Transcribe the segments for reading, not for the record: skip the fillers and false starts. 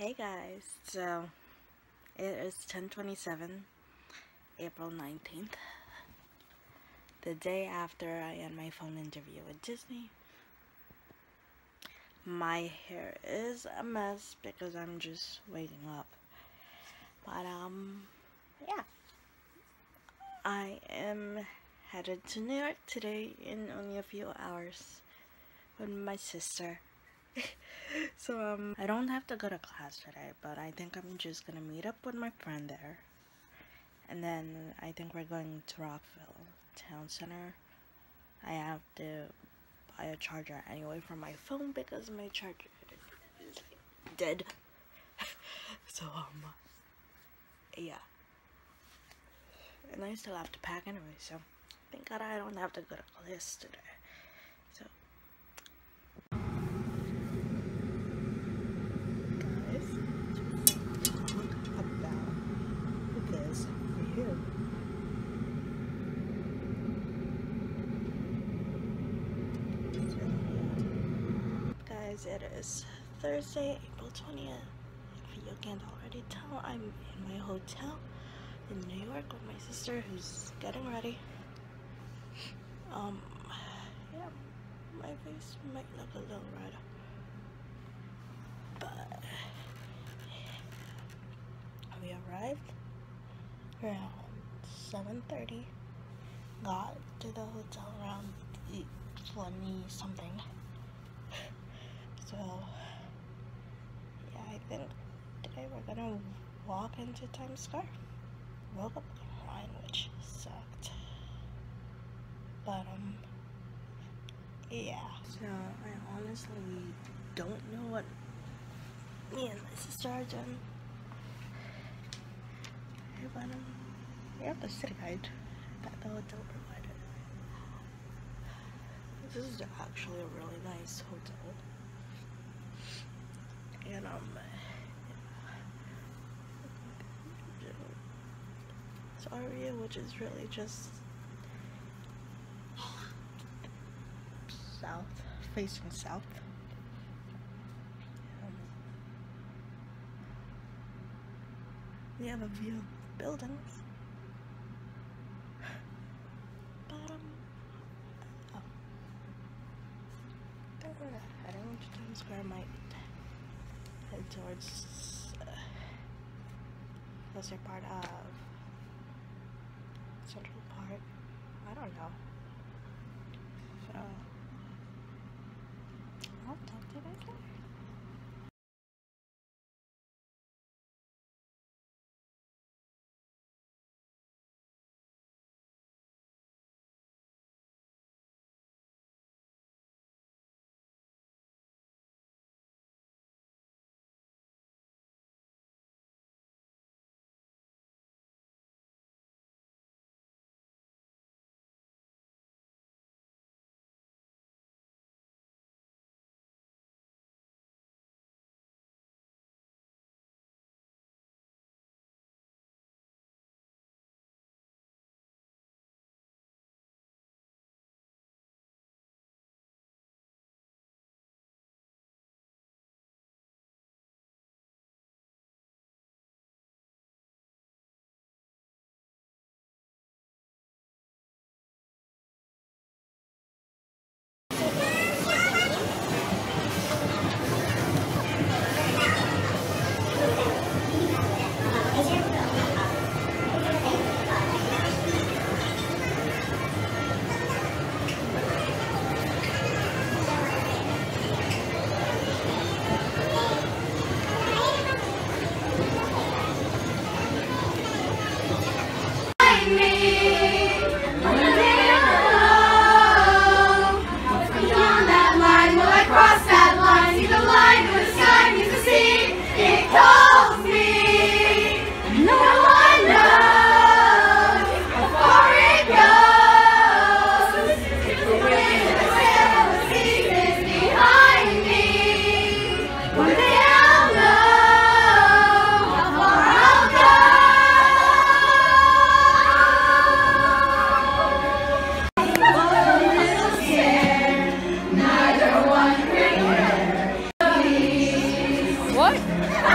Hey guys, so it is 10:27, April 19th, the day after I end my phone interview with Disney. My hair is a mess because I'm just waking up, but yeah, I am headed to New York today in only a few hours with my sister. So I don't have to go to class today, but I think I'm just gonna meet up with my friend there, and then I think we're going to Rockville Town Center. I have to buy a charger anyway for my phone because my charger is dead. So yeah, and I still have to pack anyway, so thank God I don't have to go to class today. So guys, it is Thursday, April 20th. If you can't already tell, I'm in my hotel in New York with my sister who's getting ready. Yeah, my face might look a little red, but we arrived around 7:30, got to the hotel around 8:20 something. So yeah, I think today we're gonna walk into Times Square. Woke up in line, which sucked, but yeah. So I honestly don't know what me and my sister are doing. But we have the city guide that the hotel provided. This is actually a really nice hotel, and it's Aria, which is really just south, facing south. We have a view of buildings, but heading to Times Square. Might head towards closer part of Central Park. I don't know. So I'll talk to you guys later.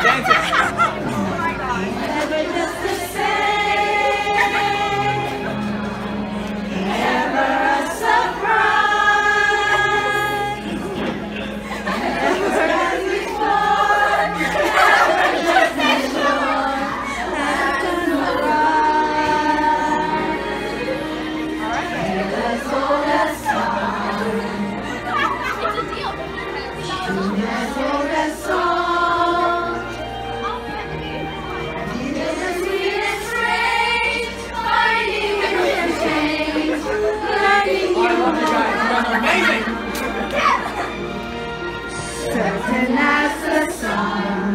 Certain as the sun.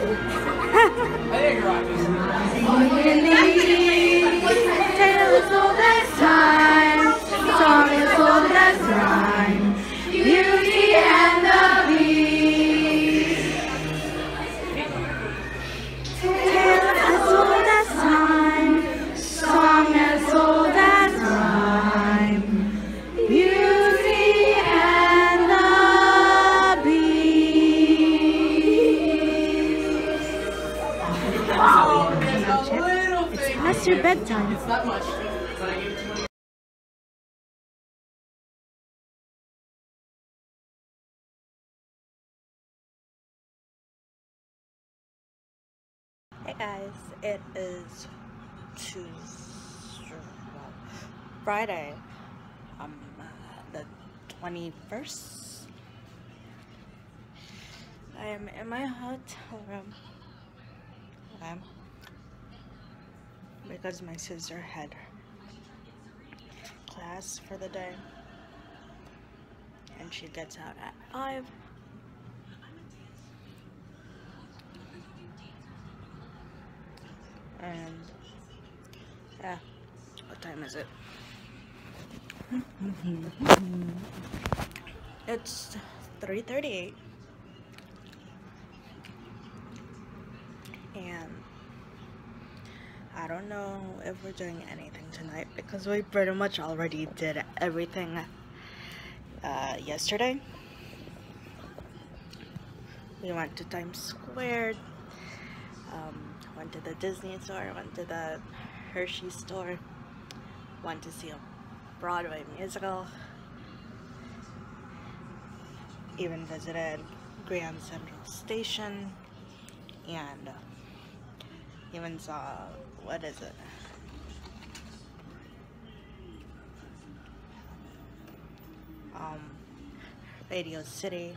Tale is old as time, song is old as rhyme, Beauty and the Beast. Tale as old as time, song as old as rhyme, Beauty and the It's past your bedtime. It's not much. Hey guys, it is Friday, the 21st. I am in my hotel room. Because my sister had class for the day and she gets out at 5. And yeah, what time is it? It's 3:38 and I don't know if we're doing anything tonight because we pretty much already did everything yesterday. We went to Times Square, went to the Disney store, went to the Hershey store, went to see a Broadway musical, even visited Grand Central Station, and even saw, what is it? Radio City.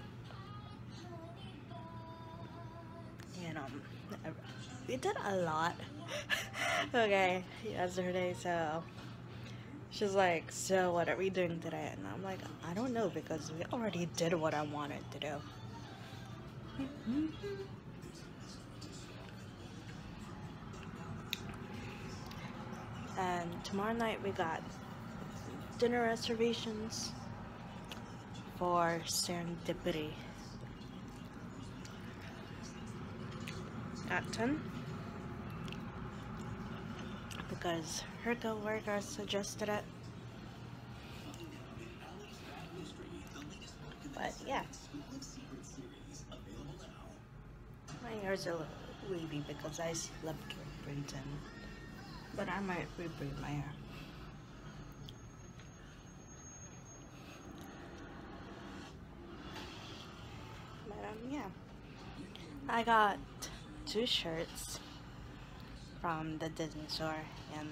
And we did a lot. Okay, yesterday, so she's like, so what are we doing today? And I'm like, I don't know because we already did what I wanted to do. And tomorrow night we got dinner reservations for Serendipity at 10 because her co-worker suggested it. But yeah, my hair's a little wavy because I slept with braids in, but I might rebraid my hair. But yeah, I got 2 shirts from the Disney store, and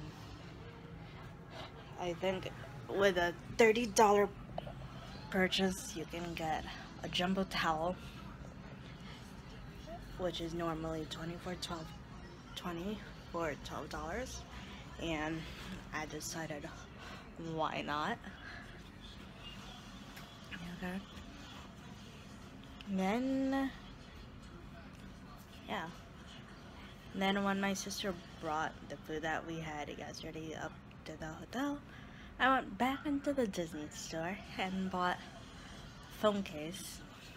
I think with a $30 purchase you can get a jumbo towel, which is normally $20 for $12, and I decided why not. Okay. Then yeah. Then when my sister brought the food that we had yesterday up to the hotel, I went back into the Disney store and bought a phone case.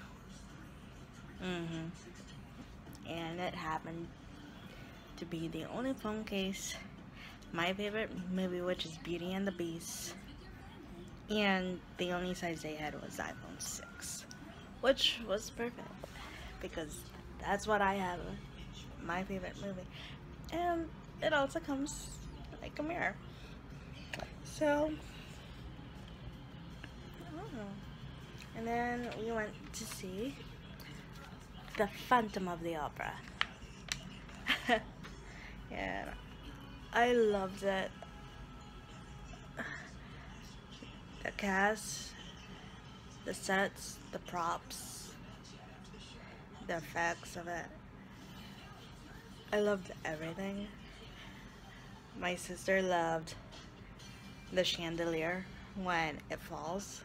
And it happened to be the only phone case, my favorite movie, which is Beauty and the Beast, and the only size they had was iPhone 6, which was perfect because That's what I have. My favorite movie. And it also comes like a mirror. So, and then we went to see The Phantom of the Opera. And I loved it. The cast, the sets, the props, the effects of it. I loved everything. My sister loved the chandelier when it falls.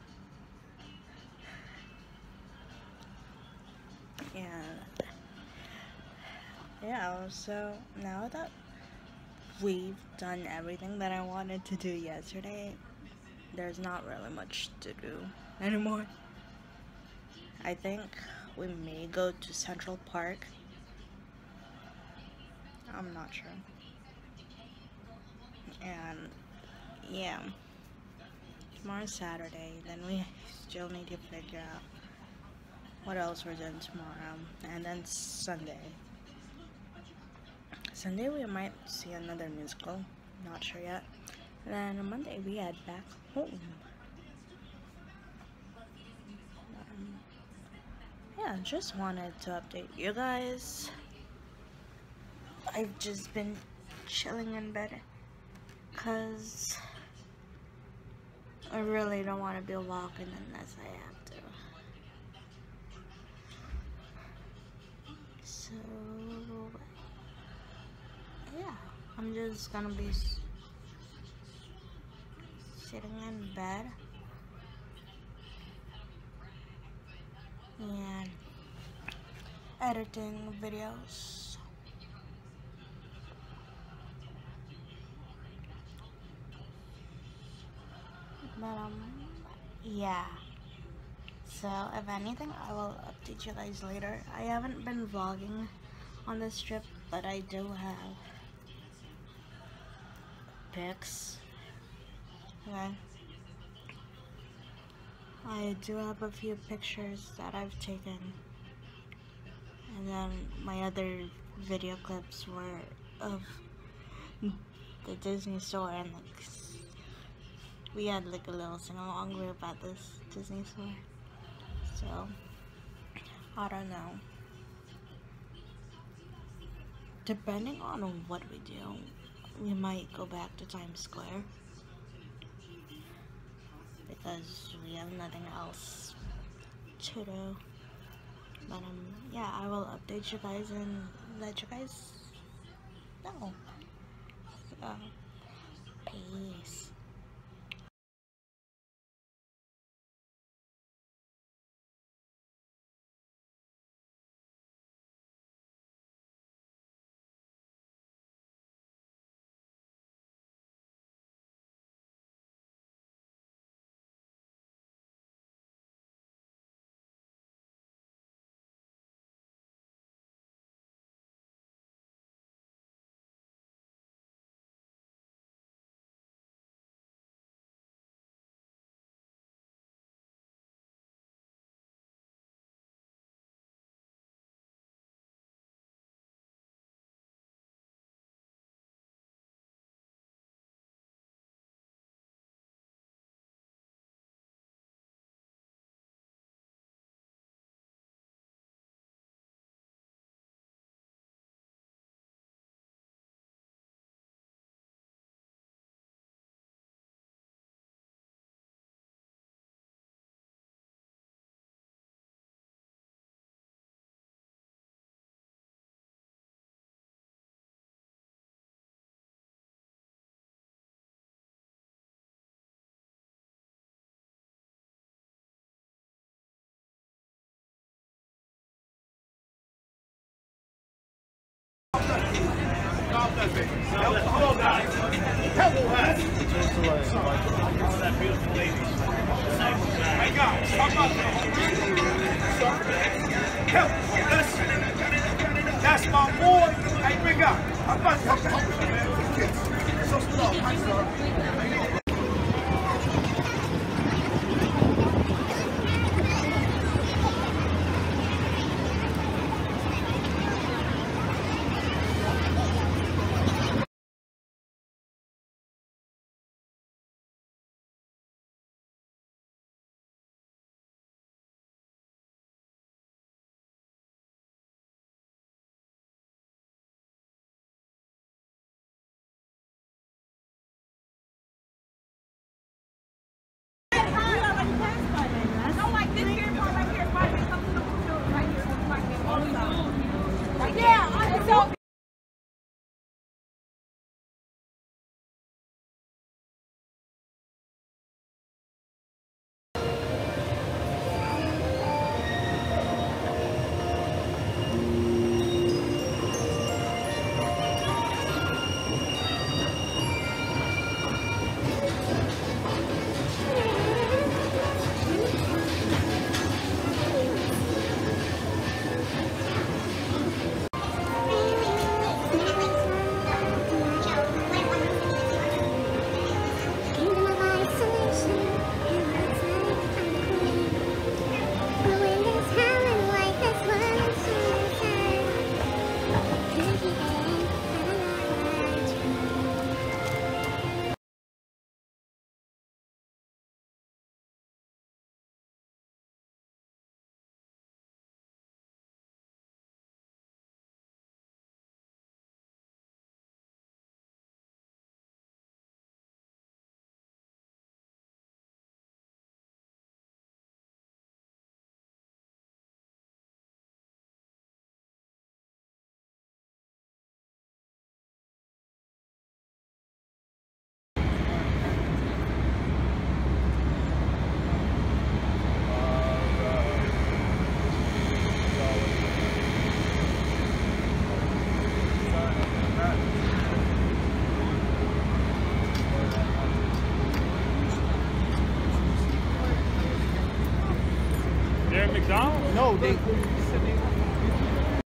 And yeah, so now that we've done everything that I wanted to do yesterday, there's not really much to do anymore. I think we may go to Central Park. I'm not sure. And yeah, tomorrow's Saturday, then we still need to figure out what else we're doing tomorrow. And then Sunday we might see another musical, not sure yet. And then on Monday we head back home. Yeah, just wanted to update you guys. I've just been chilling in bed because I really don't want to be walking unless I have to. So yeah, I'm just gonna be sitting in bed and editing videos. But yeah. So if anything, I will update you guys later. I haven't been vlogging on this trip, but I do have pics. Okay. I do have a few pictures that I've taken. And then my other video clips were of the Disney store, and like we had like a little sing-along group at this Disney store. So I don't know. Depending on what we do, we might go back to Times Square because we have nothing else to do. But yeah, I will update you guys and let you guys know. So, peace. Hello, guys. Hello, guys. All that beautiful lady. Hey, guys, how about that? Help, listen. That's my boy. Hey, big guy. How about that? So slow. Hi, sir. How you doing? So They're at McDonald's? No, they